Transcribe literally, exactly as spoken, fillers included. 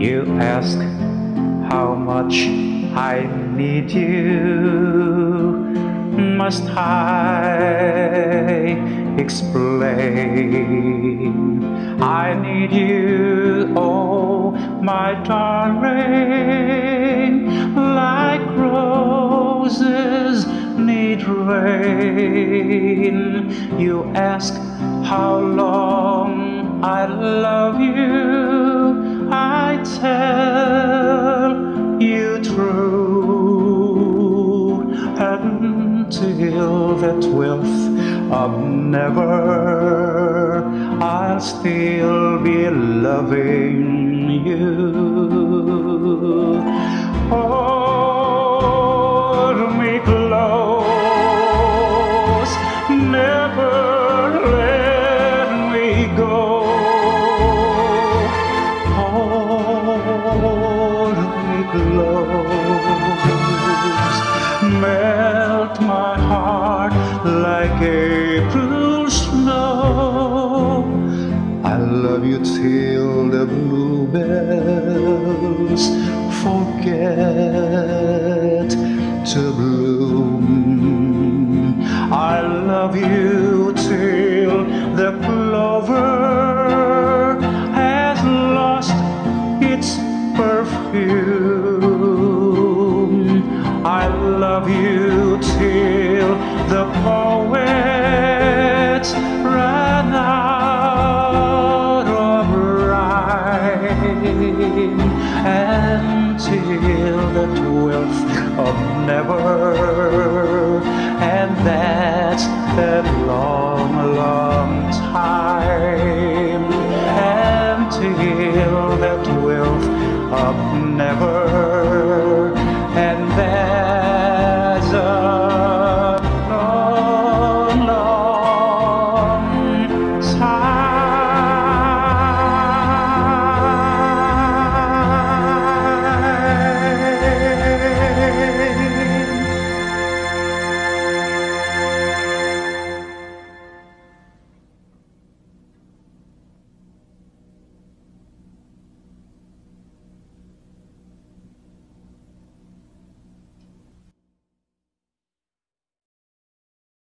You ask how much I need you. Must I explain? I need you, oh my darling, like roses need rain. You ask how long I love you. I tell you true, until the twelfth of never, I'll still be loving you. Hold me close, never let me go. Hold me close, melt my heart like April snow. I love you till the bluebells forget to bloom. I love you till the clover has lost its perfume. I love you till the poets run out of rhyme, until the twelfth of never, and that's a long, long time, until the twelfth of never.